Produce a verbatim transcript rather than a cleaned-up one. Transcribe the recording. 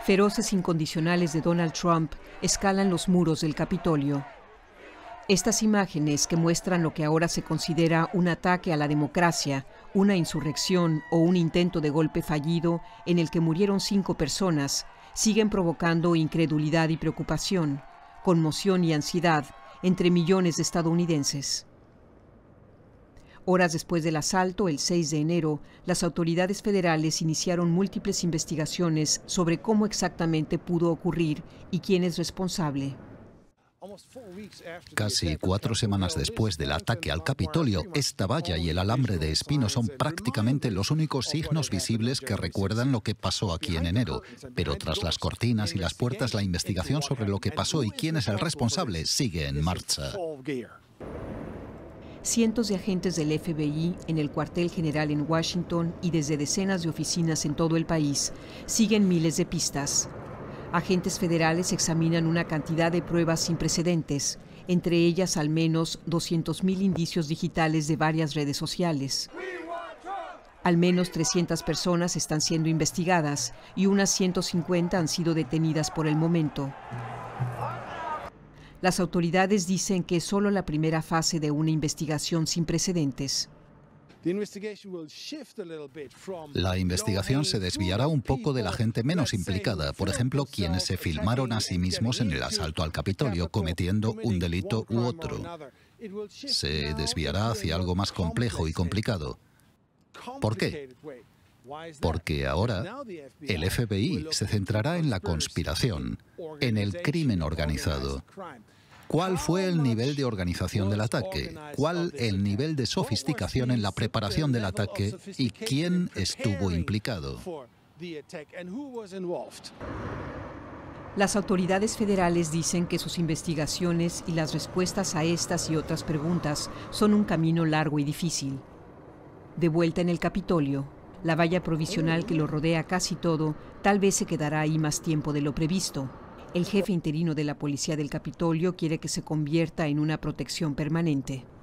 Feroces incondicionales de Donald Trump escalan los muros del Capitolio. Estas imágenes, que muestran lo que ahora se considera un ataque a la democracia, una insurrección o un intento de golpe fallido en el que murieron cinco personas, siguen provocando incredulidad y preocupación, conmoción y ansiedad entre millones de estadounidenses. Horas después del asalto, el seis de enero, las autoridades federales iniciaron múltiples investigaciones sobre cómo exactamente pudo ocurrir y quién es responsable. Casi cuatro semanas después del ataque al Capitolio, esta valla y el alambre de espino son prácticamente los únicos signos visibles que recuerdan lo que pasó aquí en enero. Pero tras las cortinas y las puertas, la investigación sobre lo que pasó y quién es el responsable sigue en marcha. Cientos de agentes del F B I en el cuartel general en Washington y desde decenas de oficinas en todo el país siguen miles de pistas. Agentes federales examinan una cantidad de pruebas sin precedentes, entre ellas al menos doscientos mil indicios digitales de varias redes sociales. Al menos trescientas personas están siendo investigadas y unas ciento cincuenta han sido detenidas por el momento. Las autoridades dicen que es solo la primera fase de una investigación sin precedentes. La investigación se desviará un poco de la gente menos implicada, por ejemplo, quienes se filmaron a sí mismos en el asalto al Capitolio cometiendo un delito u otro. Se desviará hacia algo más complejo y complicado. ¿Por qué? Porque ahora el F B I se centrará en la conspiración, en el crimen organizado. ¿Cuál fue el nivel de organización del ataque? ¿Cuál el nivel de sofisticación en la preparación del ataque? ¿Y quién estuvo implicado? Las autoridades federales dicen que sus investigaciones y las respuestas a estas y otras preguntas son un camino largo y difícil. De vuelta en el Capitolio, la valla provisional que lo rodea casi todo tal vez se quedará ahí más tiempo de lo previsto. El jefe interino de la Policía del Capitolio quiere que se convierta en una protección permanente.